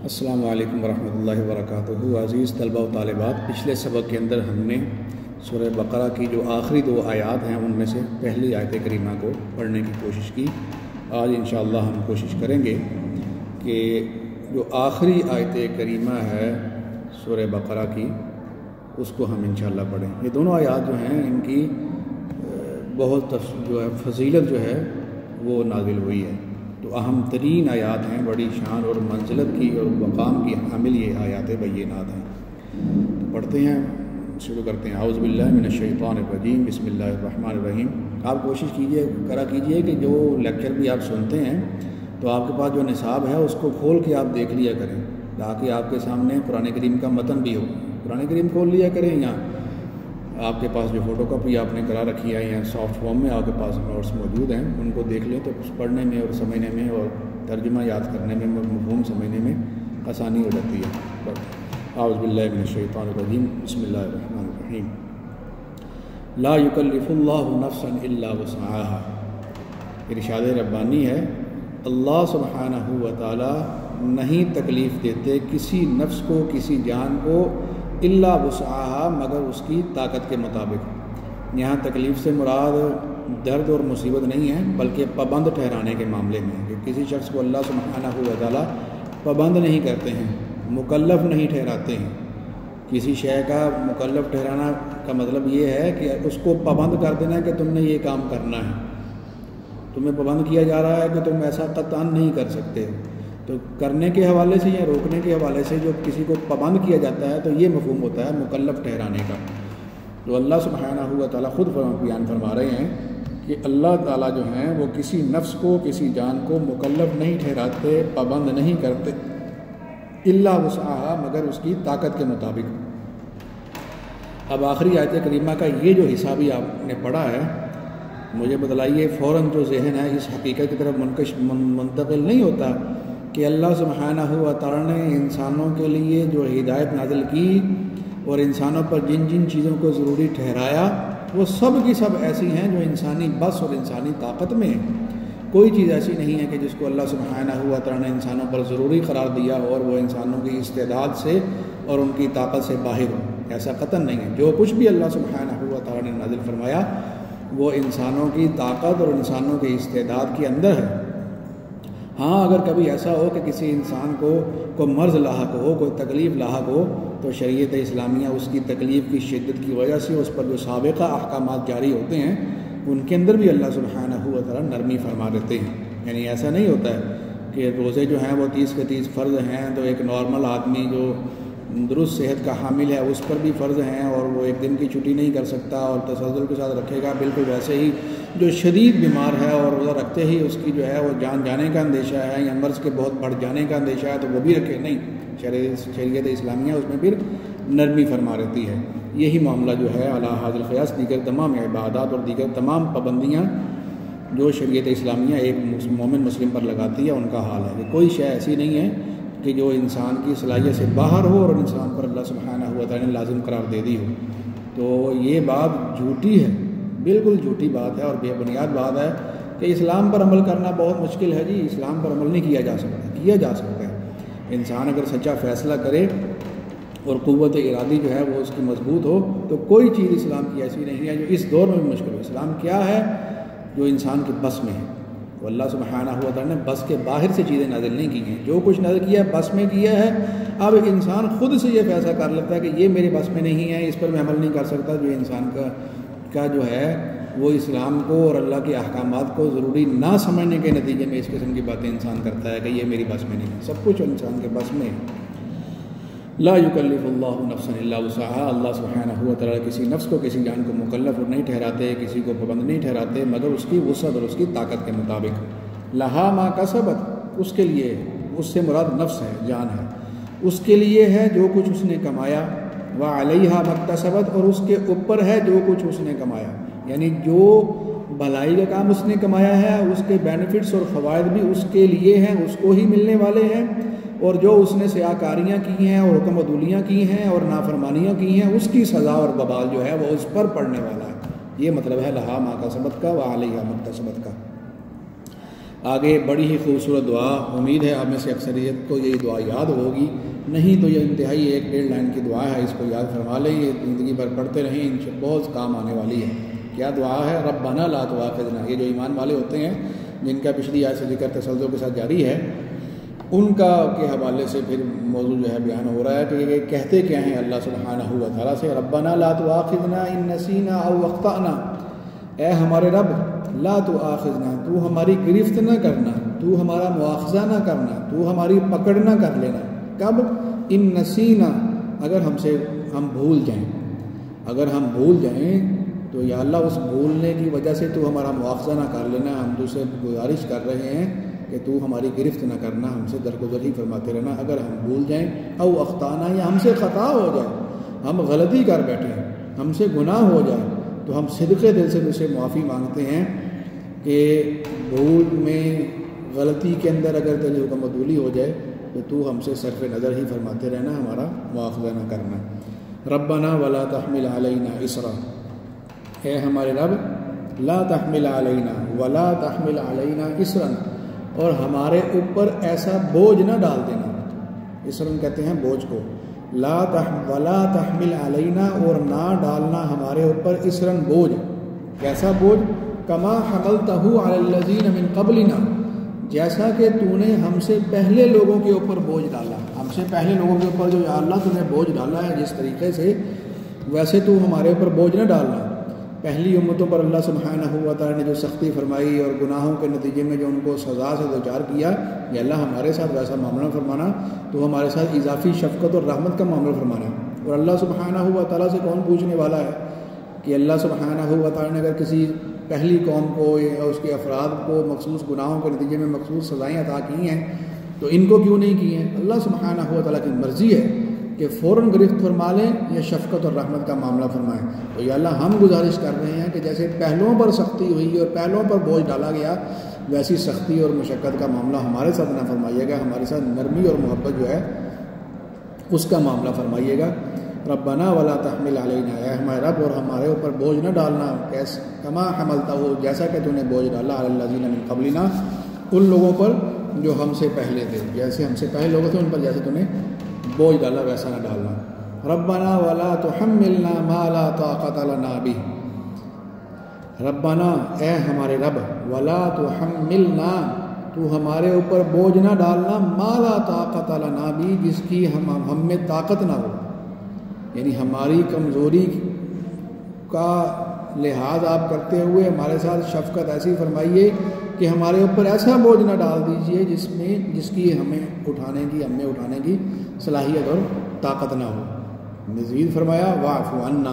السلام علیکم ورحمۃ اللہ وبرکاتہ۔ عزیز طلبہ و طالبات، پچھلے سبق کے اندر ہم نے سورہ بقرہ کی جو آخری دو آیات ہیں ان میں سے پہلی آیت کریمہ کو پڑھنے کی کوشش کی۔ آج انشاءاللہ ہم کوشش کریں گے کہ جو آخری آیت کریمہ ہے سورہ بقرہ کی اس کو ہم انشاءاللہ پڑھیں۔ یہ دونوں آیات جو ہیں ان کی بہت جو ہے فضیلت جو ہے وہ نازل ہوئی ہے، تو اہم ترین آیات ہیں، بڑی شان اور منزلت کی اور مقام کی حامل یہ آیات بینات ہیں۔ تو پڑھتے ہیں، شروع کرتے ہیں۔ اعوذ باللہ من الشیطان الرجیم، بسم اللہ الرحمن الرحیم۔ آپ کوشش کیجئے کہ جو لیکچر بھی آپ سنتے ہیں تو آپ کے پاس جو نصاب ہے اس کو کھول کے آپ دیکھ لیا کریں، تاکہ آپ کے سامنے قرآن کریم کا متن بھی ہو۔ قرآن کریم کھول لیا کریں، یا آپ کے پاس جو فوٹو کاپی آپ نے کرا رکھی ہے یا سافٹ فارم میں آپ کے پاس نوٹس موجود ہیں ان کو دیکھ لیں، تو پڑھنے میں اور سمجھنے میں اور ترجمہ یاد کرنے میں، مفہوم سمجھنے میں آسانی ہو جاتی ہے۔ اعوذ باللہ من الشیطان الرجیم، بسم اللہ الرحمن الرحیم۔ لا یکلف اللہ نفسا الا وسعها۔ ارشاد ربانی ہے، اللہ سبحانہ و تعالی نہیں تکلیف دیتے کسی نفس کو، کسی جان کو، الا وسعها، مگر اس کی طاقت کے مطابق۔ یہاں تکلیف سے مراد درد اور مصیبت نہیں ہے، بلکہ پابند ٹھہرانے کے معاملے میں کہ کسی شخص کو اللہ سبحانہ و تعالی پابند نہیں کرتے ہیں، مکلف نہیں ٹھہراتے ہیں۔ کسی شے کا مکلف ٹھہرانا کا مطلب یہ ہے کہ اس کو پابند کر دینا ہے کہ تم نے یہ کام کرنا ہے، تمہیں پابند کیا جا رہا ہے کہ تم ایسا قطعاً نہیں کر سکتے۔ تو کرنے کے حوالے سے یا روکنے کے حوالے سے جو کسی کو پابند کیا جاتا ہے تو یہ مفہوم ہوتا ہے مکلف ٹھہرانے کا۔ تو اللہ سبحانہ و تعالیٰ خود بیان فرما رہے ہیں کہ اللہ تعالیٰ جو ہیں وہ کسی نفس کو، کسی جان کو مکلف نہیں ٹھہراتے، پابند نہیں کرتے، الا وسعها، مگر اس کی طاقت کے مطابق۔ اب آخری آیت کریمہ کا یہ جو حصہ بھی آپ نے پڑھا ہے، مجھے بتلائیے فوراً جو ذہن ہے اس حقیقت کی طرف منتقل نہیں ہوتا کہ اللہ سبحانہ و تعالیٰ نے انسانوں کے لیے جو ہدایت نازل کی اور انسانوں پر جن جن چیزوں کو ضروری ٹھہرایا وہ سب کی سب ایسی ہیں جو انسانی بس اور انسانی طاقت میں ہیں۔ کوئی چیز ایسی نہیں ہے کہ جس کو اللہ سبحانہ و تعالیٰ نے انسانوں پر ضروری قرار دیا اور وہ انسانوں کی استعداد سے اور ان کی طاقت سے باہر ہو، ایسا قطعاً نہیں ہے۔ جو کچھ بھی اللہ سبحانہ و تعالیٰ نے نازل فرمایا وہ انسانوں کی طاقت اور انسانوں کی استعداد کے اندر ہے۔ ہاں، اگر کبھی ایسا ہو کہ کسی انسان کو مرض لاحق ہو، کوئی تکلیف لاحق ہو، تو شریعت اسلامیہ اس کی تکلیف کی شدت کی وجہ سے اس پر جو سابقہ احکامات جاری ہوتے ہیں ان کے اندر بھی اللہ سبحانہ و تعالیٰ نرمی فرما دیتے ہیں۔ یعنی ایسا نہیں ہوتا ہے کہ روزے جو ہیں وہ 30 کے 30 فرض ہیں، تو ایک نارمل آدمی جو درست صحت کا حامل ہے اس پر بھی فرض ہیں اور وہ ایک دن کی چھٹی نہیں کر سکتا اور تسلسل کے ساتھ رکھے گا۔ بالکل ویسے ہی جو شدید بیمار ہے اور روزہ رکھتے ہی اس کی جو ہے وہ جان جانے کا اندیشہ ہے یا مرض کے بہت بڑھ جانے کا اندیشہ ہے تو وہ بھی رکھے نہیں۔ شریعت اسلامیہ اس میں پھر نرمی فرما رہتی ہے۔ یہی معاملہ جو ہے علی حاضر القیاس دیگر تمام عبادات اور دیگر تمام پابندیاں جو شریعت اسلامیہ ایک مومن مسلم پر لگاتی ہے ان کا حال ہے کہ کوئی شے ایسی نہیں ہے کہ جو انسان کی صلاحیت سے باہر ہو اور انسان پر اللہ سبحانہ و تعالیٰ نے لازم قرار دے دی ہو۔ تو یہ بات جھوٹی ہے، بالکل جھوٹی بات ہے اور بے بنیاد بات ہے کہ اسلام پر عمل کرنا بہت مشکل ہے۔ جی اسلام پر عمل نہیں کیا جا سکتا، کیا جا سکتا ہے۔ انسان اگر سچا فیصلہ کرے اور قوت ارادی جو ہے وہ اس کی مضبوط ہو تو کوئی چیز اسلام کی ایسی نہیں ہے جو اس دور میں بھی مشکل ہو۔ اسلام کیا ہے؟ جو انسان کے بس میں ہے۔ تو اللہ سبحانہ و تعالیٰ نے بس کے باہر سے چیزیں نازل نہیں کی ہیں، جو کچھ نازل کیا ہے بس میں کیا ہے۔ اب ایک انسان خود سے یہ فیصلہ کر لیتا ہے کہ یہ میرے بس میں نہیں ہے، اس پر میں عمل نہیں کر سکتا، جو انسان کا جو ہے وہ اسلام کو اور اللہ کے احکامات کو ضروری نہ سمجھنے کے نتیجے میں اس قسم کی باتیں انسان کرتا ہے کہ یہ میری بس میں نہیں ہے۔ سب کچھ انسان کے بس میں ہے۔ لا یکلف اللہ نفسا الا وسعها، اللہ سبحانہ و تعالیٰ کسی نفس کو، کسی جان کو مکلف نہیں ٹھہراتے، کسی کو پابند نہیں ٹھہراتے مگر اس کی وسعت اور اس کی طاقت کے مطابق۔ لہا ما کسبت، اس کے لیے، اس سے مراد نفس ہے، جان ہے، اس کے لیے ہے جو کچھ اس نے کمایا، وعلیہا ما اکتسبت، اور اس کے اوپر ہے جو کچھ اس نے کمایا۔ یعنی جو بھلائی کا کام اس نے کمایا ہے اس کے بینیفٹس اور فوائد بھی اس کے لیے ہیں، اس کو ہی ملنے والے ہیں، اور جو اس نے سیاکاریاں کی ہیں اور حکم عدولیاں کی ہیں اور نافرمانیاں کی ہیں اس کی سزا اور وبال جو ہے وہ اس پر پڑنے والا ہے۔ یہ مطلب ہے لہا ما کسبت کا وعلیہا ما اکتسبت کا۔ آگے بڑی ہی خوبصورت دعا، امید ہے آپ میں سے اکثریت کو یہ دعا یاد ہوگی، نہیں تو یہ انتہائی 1-1.5 لائن کی دعا ہے، اس کو یاد فرما لیں، یہ زندگی بھر پڑھتے رہیں، ان سے بہت کام آنے والی ہے۔ کیا دعا ہے؟ ربنا لا تؤاخذنا۔ یہ جو ایمان والے ہوتے ہیں جن کا پچھلی آیت سے ذکر تسلسل کے ساتھ جاری ہے، ان کا کے حوالے سے پھر موضوع جو ہے بیان ہو رہا ہے کہ یہ کہتے کیا ہیں اللہ سبحانہ و تعالیٰ سے، ربنا لا تؤاخذنا ان نسینا او اخطأنا، اے ہمارے رب لا تؤاخذنا، تو ہماری گرفت نہ کرنا، تو ہمارا مواخذہ نہ کرنا، تو ہماری پکڑ نہ کر لینا۔ کب؟ ان نسینا، اگر ہم بھول جائیں، اگر ہم بھول جائیں تو یا اللہ اس بھولنے کی وجہ سے تو ہمارا مواخذہ نہ کر لینا، ہم تو سے گزارش کر رہے ہیں کہ تو ہماری گرفت نہ کرنا، ہم سے درگزر ہی فرماتے رہنا۔ اگر ہم بھول جائیں او اخطانا، یا ہم سے خطا ہو جائے، ہم غلطی کر بیٹھیں، ہم سے گناہ ہو جائے، تو ہم صدقے دل سے تجھ سے معافی مانگتے ہیں کہ بھول میں غلطی کے اندر اگر تیری حکم عدولی ہو جائے تو ہم سے صرف نظر ہی فرماتے رہنا، ہمارا مواخذہ نہ کرنا۔ ربنا ولا تحمل علینا اسرا، اے ہمارے رب لا تحمل علینا ولا تحمل علینا اسرا، اور ہمارے اوپر ایسا بوجھ نہ ڈال دینا۔ اسرن کہتے ہیں بوجھ کو، ولا تحمل علینا، اور نہ ڈالنا ہمارے اوپر اسرن بوجھ۔ کیسا بوجھ؟ کما حملتہ علی الذین من قبلنا، جیسا کہ تو نے ہم سے پہلے لوگوں کے اوپر بوجھ ڈالا، ہم سے پہلے لوگوں کے اوپر جو یا اللہ تو نے بوجھ ڈالا ہے جس طریقے سے، ویسے تو ہمارے اوپر بوجھ نہ ڈالنا۔ پہلی امتوں پر اللہ سبحانہ و تعالیٰ نے جو سختی فرمائی اور گناہوں کے نتیجے میں جو ان کو سزا سے دوچار کیا، یا اللہ ہمارے ساتھ ویسا معاملہ فرمانا تو ہمارے ساتھ اضافی شفقت اور رحمت کا معاملہ فرمانا۔ اور اللہ سبحانہ و تعالیٰ سے کون پوچھنے والا ہے کہ اللہ سبحانہ و تعالیٰ نے اگر کسی پہلی قوم کو یا اس کے افراد کو مخصوص گناہوں کے نتیجے میں مخصوص سزائیں عطا کی ہیں تو ان کو کیوں نہیں کی ہیں؟ اللہ سبحانہ و تعالیٰ کی مرضی ہے کہ فوراً گرفت فرما لیں یا شفقت اور رحمت کا معاملہ فرمائیں۔ تو یا اللہ ہم گزارش کر رہے ہیں کہ جیسے پہلوؤں پر سختی ہوئی اور پہلوؤں پر بوجھ ڈالا گیا، ویسی سختی اور مشقت کا معاملہ ہمارے ساتھ نہ فرمائیے گا، ہمارے ساتھ نرمی اور محبت جو ہے اس کا معاملہ فرمائیے گا۔ ربنا ولا تحمل علینا، اے ہمارے رب اور ہمارے اوپر بوجھ نہ ڈالنا، کما حملتہ، جیسا کہ تو نے بوجھ ڈالا علی الذین من قبلنا، ان لوگوں پر جو ہم سے پہلے تھے، جیسے ہم سے پہلے لوگ تھے ان پر جیسے تو نے بوجھ ڈالا ویسا نہ ڈالنا۔ ربنا ولا تحملنا ما لا طاقت لنا بہ، ربنا اے ہمارے رب، ولا تحملنا تو ہمارے اوپر بوجھ نہ ڈالنا، ما لا طاقت لنا بہ جس کی ہم میں طاقت نہ ہو، یعنی ہماری کمزوری کا لحاظ آپ کرتے ہوئے ہمارے ساتھ شفقت ایسی فرمائیے کہ ہمارے اوپر ایسا بوجھ نہ ڈال دیجئے جس کی ہم میں اٹھانے کی صلاحیت اور طاقت نہ ہو۔ مزید فرمایا واعف عنا،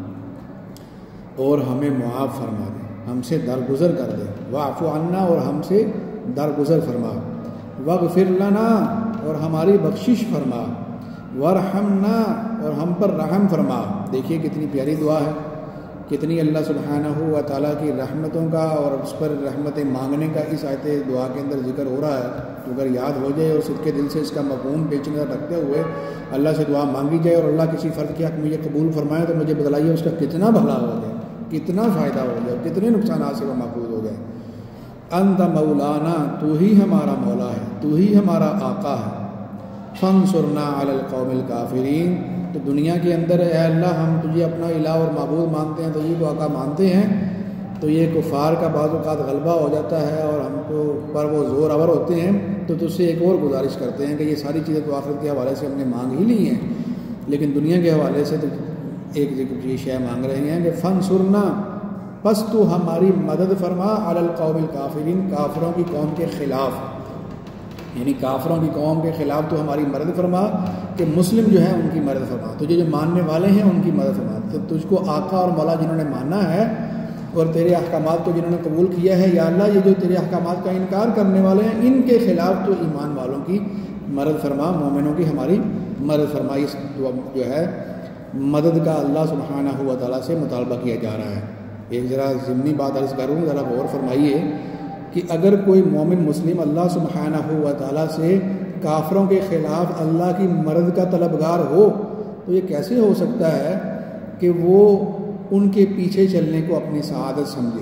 اور ہمیں معاف فرما دے، ہم سے درگزر کر دے، واعف عنا اور ہم سے درگزر فرما، واغفر لنا اور ہماری بخشش فرما، وارحمنا اور ہم پر رحم فرما۔ دیکھیے کتنی پیاری دعا ہے، کتنی اللہ سبحانہ و تعالیٰ کی رحمتوں کا اور اس پر رحمتیں مانگنے کا اس آیت دعا کے اندر ذکر ہو رہا ہے۔ تو اگر یاد ہو جائے اور صدقے دل سے اس کا مفہوم پیش نظر رکھتے ہوئے اللہ سے دعا مانگی جائے اور اللہ کسی فرد کے حق میں یہ قبول فرمائے تو مجھے بتلائیے اس کا کتنا بھلا ہو جائے، کتنا فائدہ ہو جائے، کتنے نقصانات سے وہ محفوظ ہو جائے۔ انت مولانا، تو ہی ہمارا مولا ہے، تو ہی ہمارا آقا ہے، فانصرنا علی القوم الکافرین، تو دنیا کے اندر اے اللہ ہم تجھے اپنا الہ اور معبود مانتے ہیں، تجھے کو آقا مانتے ہیں، تو یہ کفار کا بعض اوقات غلبہ ہو جاتا ہے اور ہم کو پر وہ زور آور ہوتے ہیں، تو تجھ سے ایک اور گزارش کرتے ہیں کہ یہ ساری چیزیں تو آخرت کے حوالے سے ہم نے مانگ ہی لی ہیں، لیکن دنیا کے حوالے سے تو ایک یہ شے مانگ رہے ہیں کہ فانصرنا، پس تو ہماری مدد فرما علی القوم الکافرین، کافروں کی قوم کے خلاف، یعنی کافروں کی قوم کے خلاف تو ہماری مدد فرما کہ مسلم جو ہے ان کی مدد فرما، تجھے جو ماننے والے ہیں ان کی مدد فرما، تو تجھ کو آقا اور مولا جنہوں نے مانا ہے اور تیرے احکامات کو جنہوں نے قبول کیا ہے، یا اللہ یہ جو تیرے احکامات کا انکار کرنے والے ہیں ان کے خلاف تو ایمان والوں کی مدد فرما، مومنوں کی ہماری مدد فرما۔ اس جو ہے مدد کا اللہ سبحانہ و تعالیٰ سے مطالبہ کیا جا رہا ہے۔ ایک ذرا ضمنی بات عرض کروں، ذرا غور فرمائیے کہ اگر کوئی مومن مسلم اللہ سبحانہ و تعالیٰ سے کافروں کے خلاف اللہ کی مدد کا طلبگار ہو تو یہ کیسے ہو سکتا ہے کہ وہ ان کے پیچھے چلنے کو اپنی سعادت سمجھے؟ یعنی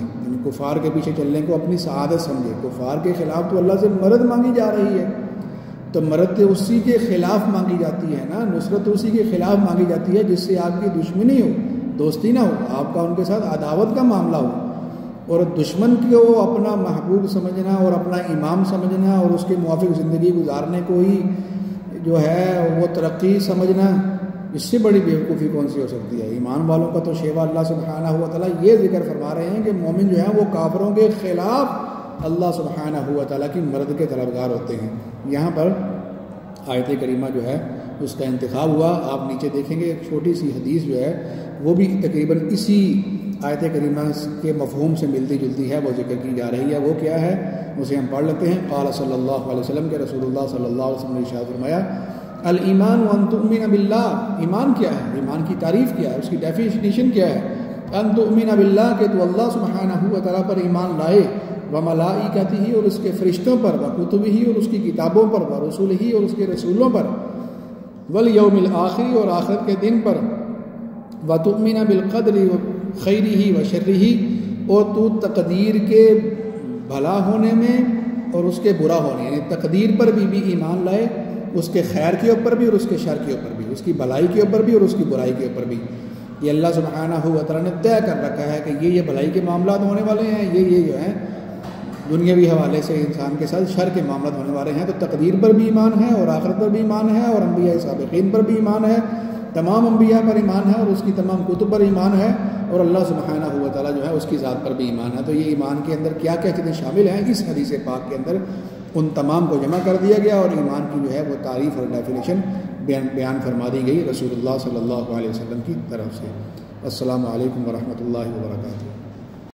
کفار کے پیچھے چلنے کو اپنی سعادت سمجھے. کفار کے خلاف تو اللہ سے مدد مانگی جا رہی ہے، تو مدد اسی کے خلاف مانگی جاتی ہے نا، نصرت اسی کے خلاف مانگی جاتی ہے جس سے آپ کی دشمنی ہو، دوستی نہ ہو، آپ کا ان کے ساتھ عداوت کا معاملہ ہو. اور دشمن کو اپنا محبوب سمجھنا اور اپنا امام سمجھنا اور اس کے موافق زندگی گزارنے کو ہی جو ہے وہ ترقی سمجھنا، اس سے بڑی بیوقوفی کون سی ہو سکتی ہے. ایمان والوں کا تو شیوا اللہ سبحانہ ہوا تعالیٰ یہ ذکر فرما رہے ہیں کہ مومن جو ہیں وہ کافروں کے خلاف اللہ سبحانہ ہوا تعالیٰ کی مدد کے طلبگار ہوتے ہیں. یہاں پر آیت کریمہ جو ہے اس کا انتخاب ہوا. آپ نیچے دیکھیں گے ایک چھوٹی سی حدیث جو ہے وہ بھی تقریباً اسی آیت کریمہ کے مفہوم سے ملتی جلتی ہے، وہ ذکر کی جا رہی ہے. وہ کیا ہے اسے ہم پڑھ لیتے ہیں. قال صلی اللہ علیہ وسلم کے رسول اللہ صلی اللہ علیہ وسلم نے ارشاد فرمایا الایمان وان تؤمن باللہ. ایمان کیا ہے؟ ایمان کی تعریف کیا ہے؟ اس کی ڈیفینیشن کیا ہے؟ ان تؤمن باللہ کہ تو اللہ سبحانہ و تعالیٰ پر ایمان لائے، وملائکتہ اور اس کے فرشتوں پر، وکتبہ اور اس کی کتابوں پر، ورسولہ اور اس کے رسولوں پر، والیوم الآخر اور آخرت کے دن پر، وتؤمن بالقدر خیرہ وشرہ اور تو تقدیر کے بھلا ہونے میں اور اس کے برا ہونے، یعنی تقدیر پر بھی ایمان لائے، اس کے خیر کے اوپر بھی اور اس کے شر کے اوپر بھی، اس کی بھلائی کے اوپر بھی اور اس کی برائی کے اوپر بھی. یہ اللہ سبحانہ و تعالیٰ نے طے کر رکھا ہے کہ یہ بھلائی کے معاملات ہونے والے ہیں، یہ جو ہیں دنیاوی حوالے سے انسان کے ساتھ شر کے معاملات ہونے والے ہیں. تو تقدیر پر بھی ایمان ہے اور آخرت پر بھی ایمان ہے اور انبیاء سابقین پر بھی ایمان ہے، تمام انبیاء پر ایمان ہے اور اس کی تمام کتب پر ایمان ہے، اور اللہ سبحانہ و تعالیٰ جو ہے اس کی ذات پر بھی ایمان ہے. تو یہ ایمان کے اندر کیا کیا چیزیں شامل ہیں اس حدیث پاک کے اندر ان تمام کو جمع کر دیا گیا، اور ایمان کی جو ہے وہ تعریف اور ڈیفینیشن بیان فرما دی گئی رسول اللہ صلی اللہ علیہ وسلم کی طرف سے. السلام علیکم ورحمۃ اللہ وبرکاتہ.